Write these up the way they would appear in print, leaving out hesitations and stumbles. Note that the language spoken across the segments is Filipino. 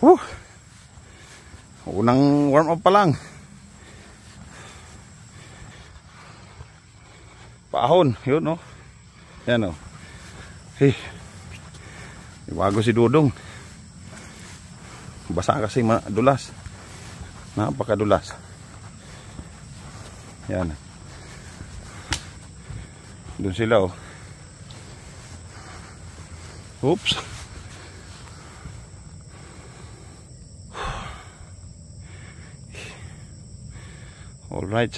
Unang warm up pa lang. Paahon, yun oh. Yan oh. Hey. Bago si Dudong. Basa kasi madulas. Napakadulas. Yan. Doon sila oh. Oops. All right.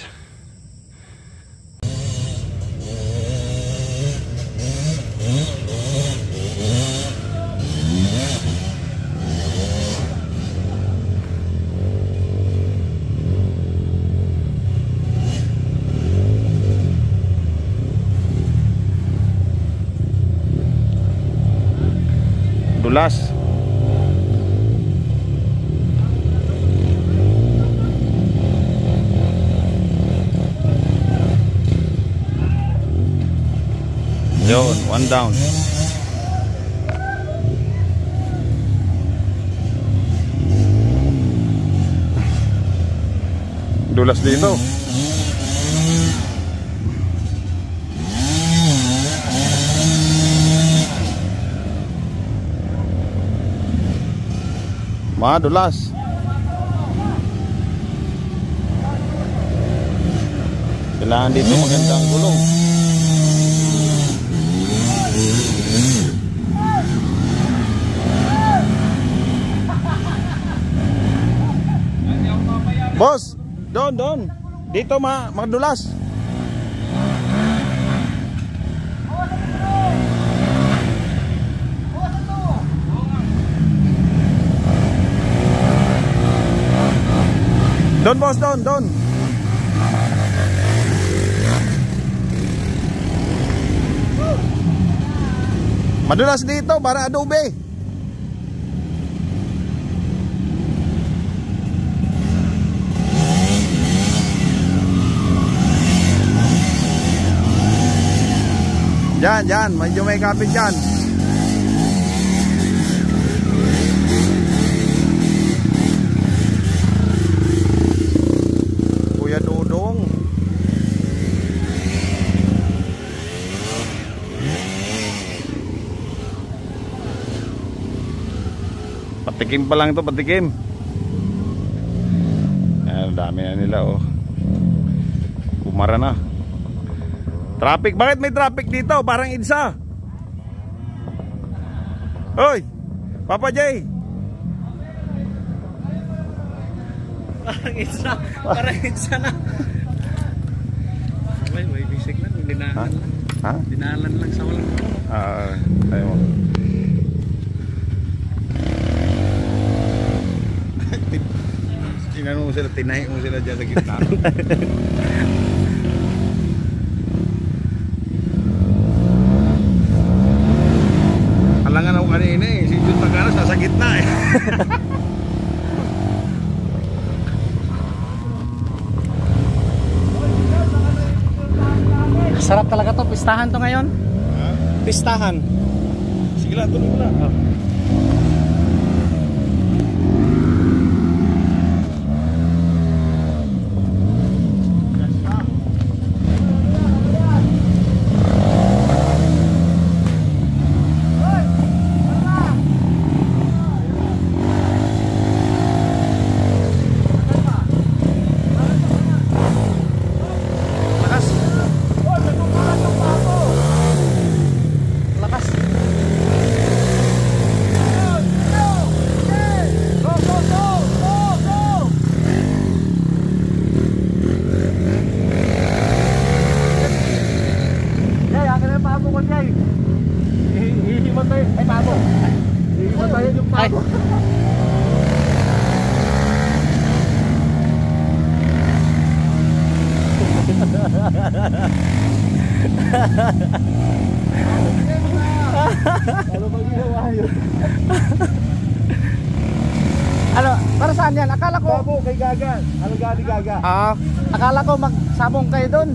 Dulas. Yun, one down. Dulas dito. Madulas. Kailangan dito magandang gulong. Boss, doon. Dito madulas. Doon boss, doon. Madulas dito para adobe. Diyan, medyo may kapit dyan. Kuya Dudong. Patikim pa lang ito, patikim. Ayan, dami na nila oh. Kumara na. Traffic, bakit may traffic dito? Parang EDSA. Hoy, Papa J. Parang EDSA na. May bisig lang, dinaanan lang. Ha? Dinaanan lang sa walang. Tayo mo. Tinanong mo sila, tinahi mo sila dyan sa gitna. Halangan ako kanina eh. Si Jun Tagaras nasa gitna eh. Sarap talaga to, pistahan to ngayon. Ha? Pistahan. Sige lang, tuloy mo na. Ano ba ginawa yun? Ano, para saan yan? Akala ko Babo, kay Gaga. Ano gali Gaga? akala ko magsabong kayo doon.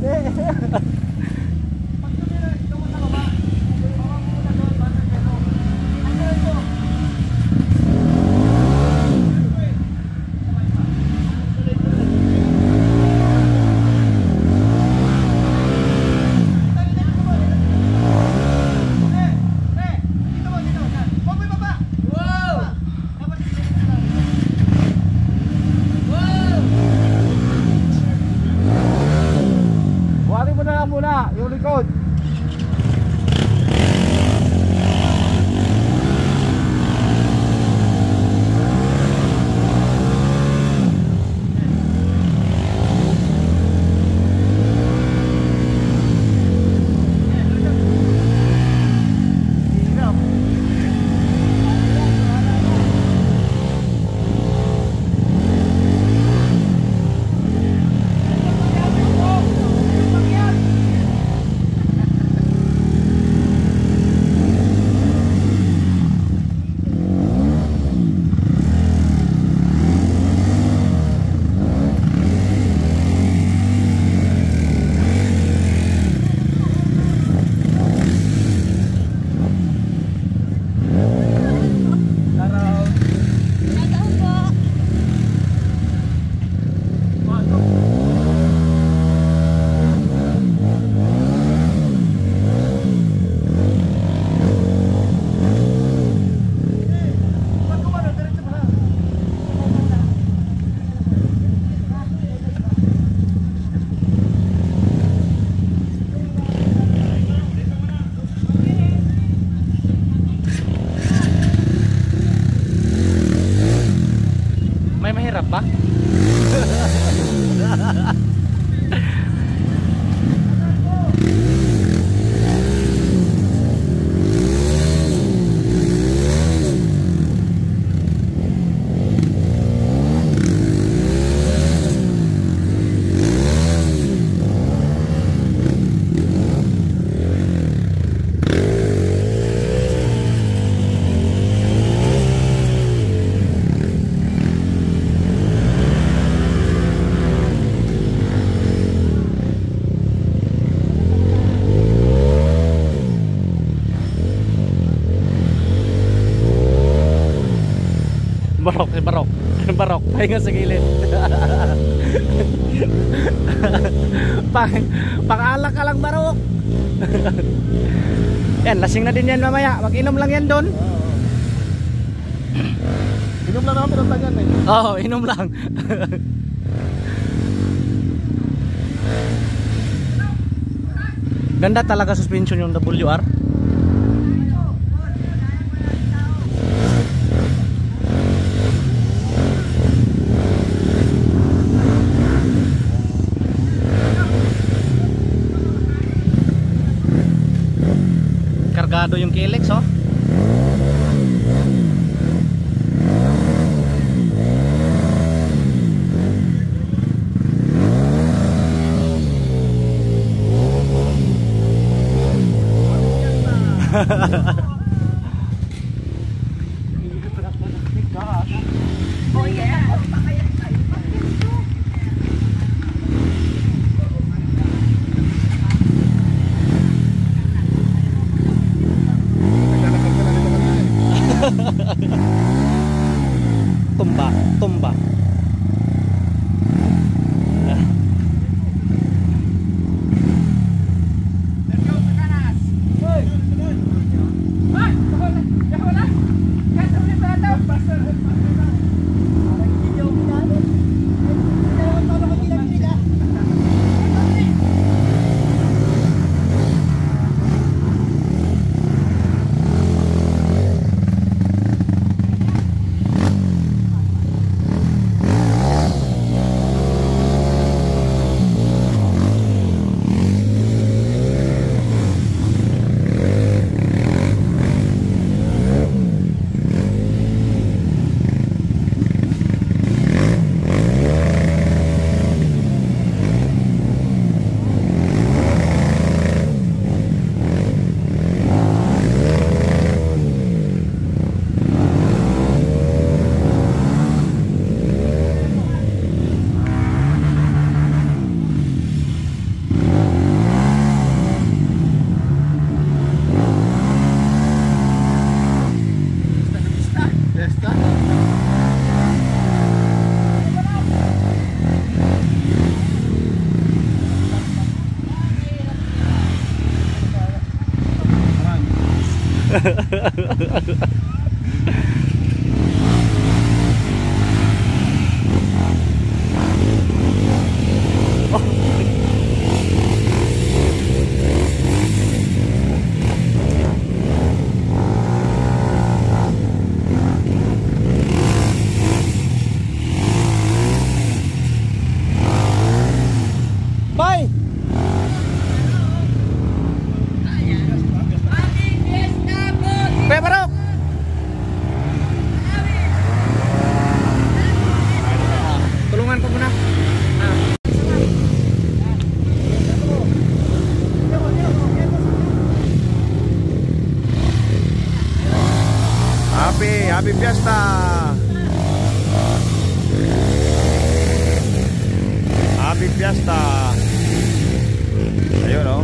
Barok, barok. Barok, pahinga sa gilid. Pang-alak ka lang, barok. Yan, lasing na din yan mamaya. Mag-inom lang yan doon. Inom lang namin ang tanyan eh. Oo, inom lang. Ganda talaga suspension yung WR. Kargado yung Kilex, oh. Oh yeah. Tumba, tumba. Bye. Barok. Tulungan ko muna. Happy Fiesta. Happy Fiesta. Ayun, oh.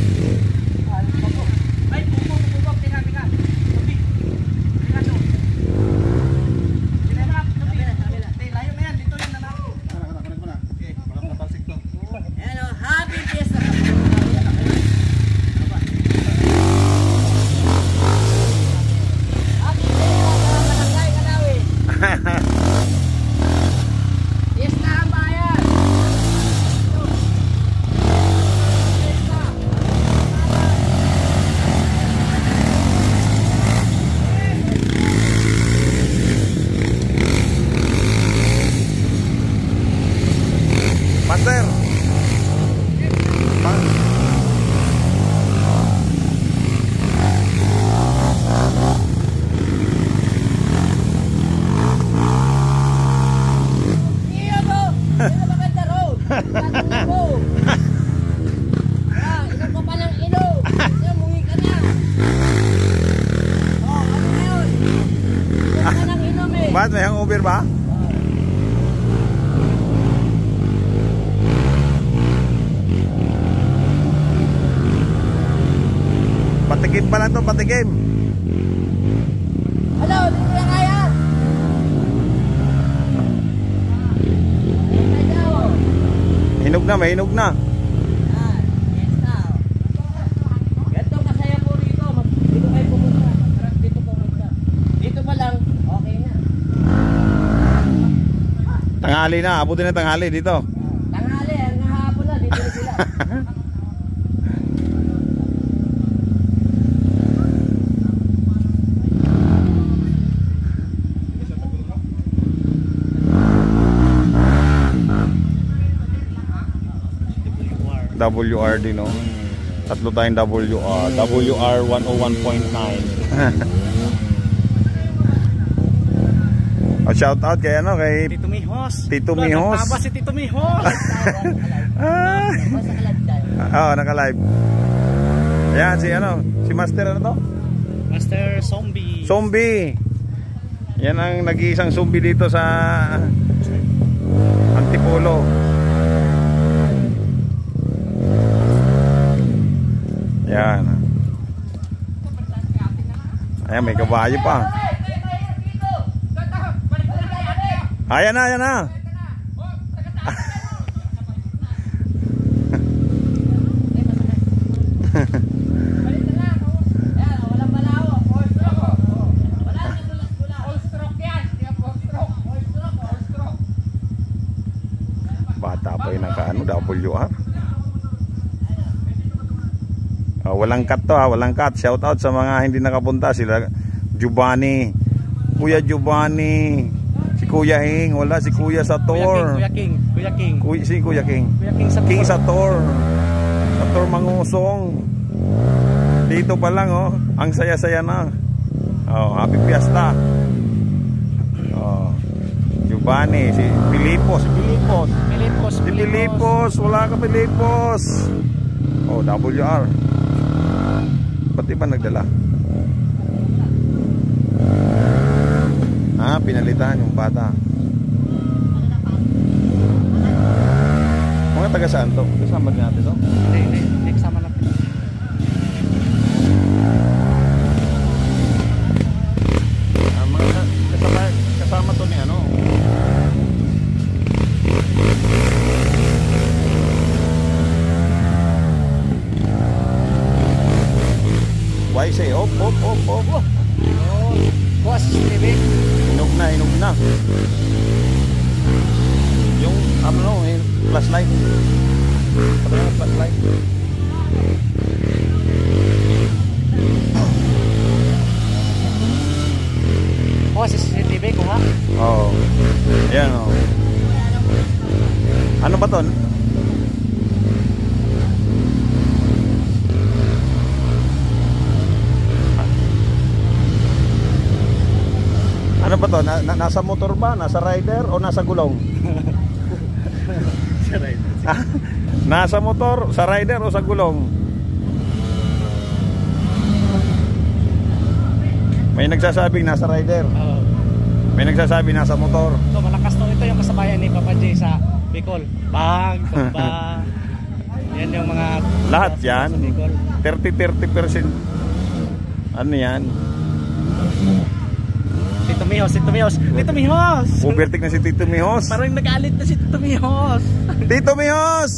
Master. Iya bro, ini maganda road. Ako. Inom ko pa ng inom. Mungi ka na. Oh, ano na yun? Inom ka ng inom eh. Bakit may hangover ba? Patikim pa lang to, patikim. Hello, hindi ko na kaya. na, may hinog na. Ah, yes na. Ganito masaya po dito. Dito kayo pumunta. Sarap dito pumunta. Dito pa lang, okay na. Tanghali na, abutin na tanghali dito. Tanghali, hanggang hapon na. Dito na sila. WRD, no? Tatlo tayong WR. WR 101.9. Shout out kay ano, kay Tito Mihos. Tito Mihos. Nagtaba si Tito Mihos. Naka-live. Ayan, si ano, si Master ano to? Master Zombie. Zombie. Yan ang nag-iisang zombie dito sa Antipolo. Yan. Ayan, may kabayo pa. Ayan na, ayan na. Bata pa yung naka-ano, WR. Walang cut to ha, walang cut. Shout out sa mga hindi nakapunta. Sila Giovanni, Kuya Giovanni, si Kuya Hing, wala si Kuya Sator. Kuya King. Si Kuya King. King Sator. Sator Mangusong. Dito pa lang oh, ang saya-saya na. Oh, happy fiesta. Oh. Giovanni, si Pilipos, Si Pilipos, wala ka Pilipos. Oh, WR. Ba't iba nagdala? Pinalitan yung bata. Mga taga saan to? Kasama din natin to? Hindi kasama natin. Mga kasama to ni ano? Why say op. Boss, TV. Hinog na. Yung ano flashlight. Patay yung flashlight. Oh, CCTV ko ha. Oo. Ayan o. Ano ba to? Ano ba to? Nasa motor ba? Nasa rider o nasa gulong? Sa rider. Nasa motor, sa rider o sa gulong? May nagsasabing nasa rider. May nagsasabi nasa motor. So malakas to, ito yung kasabayan ni Papa J sa Bicol. Bang, tumba. Yan yung mga Lahat yan. sa Bicol. 30% ano yan? Tito Mihos. Overtake na si Tito Mihos. Parang nagalit na si Tito Mihos. Tito Mihos!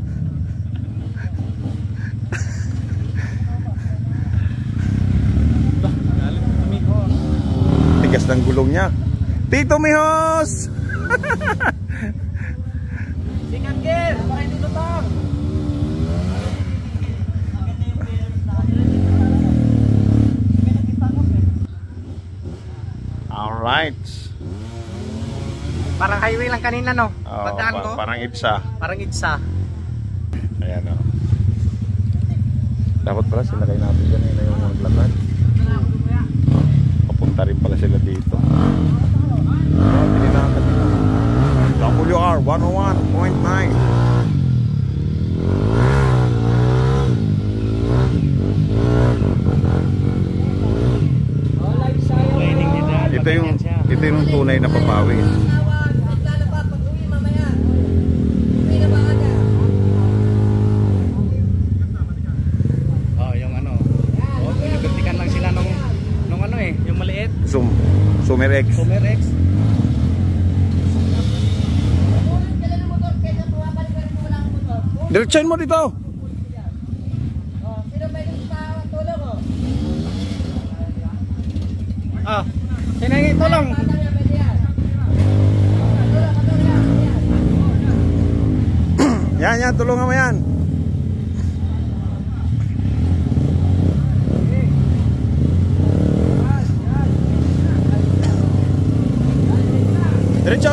Nagalit Tito Mihos. Tigas ng gulong niya. Tito Mihos! Sikat gear, para hindi lutang. Alright. Parang highway lang kanina no. Oh, Pagdaan ko. parang IPSA. Parang itsa. Ayan o. Dapat pala sila kayo natin kanina yung maglakad. Papunta rin pala sila dito. Pininakan nila. WR 101.9. Ito yung tunay na papawis. Oh, yung ano. Oh, pinagkuntikan lang sila nung ano eh, yung maliit. Sumer X. Sumer X. Diretsahin mo dito. Oh, sino ba yung tulong mo? Ah, sinangin tulong. Patang niya, pwede yan. Tulong yan. Yan, tulungan mo yan. Diretso.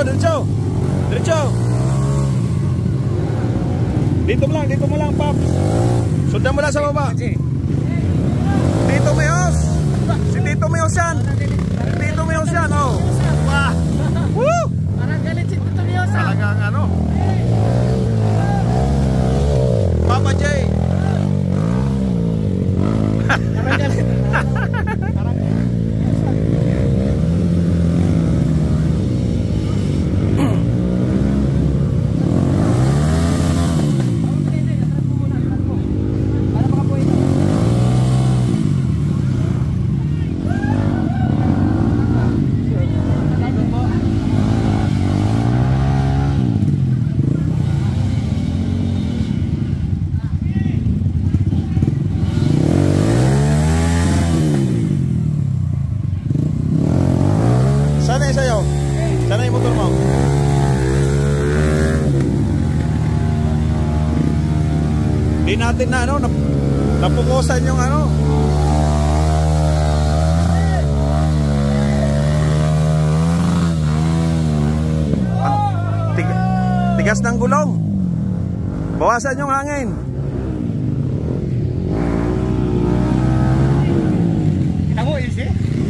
Dito mo lang, Paps. Sundan mo lang sa baba. Tito Meos. Si Tito Meos yan. Oh. Wah, Woo! parang galit si Tito Miosa. Talagang ano. Papa J. Parang galit. Parang Sana yung sayo. Sana yung motor mo. Di natin na ano, napukusan yung ano. Tigas ng gulong. Bawasan yung hangin. kita mo, easy.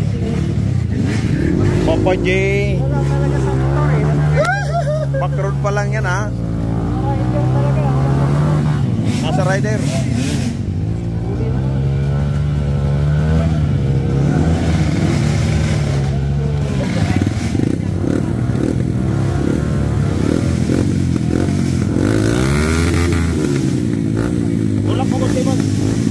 Papa J. Wala talaga sa motor eh. Backroad pa lang yan ha. Ito talaga. Nasa rider. Tulak mo konti man.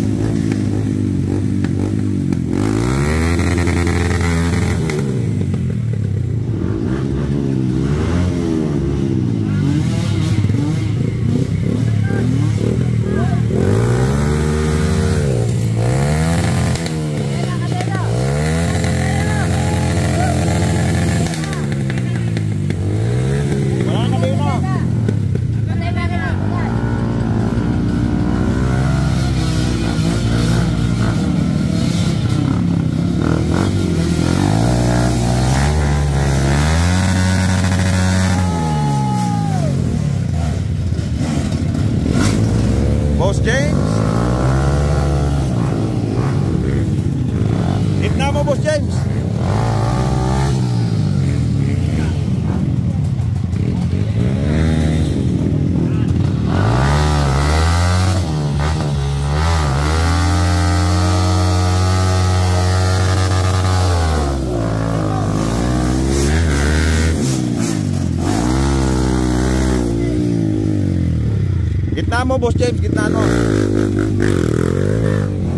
Wala na kayo na. Boss James. Gitna mo, Boss James. Gitna mo, Boss James, gitna mo.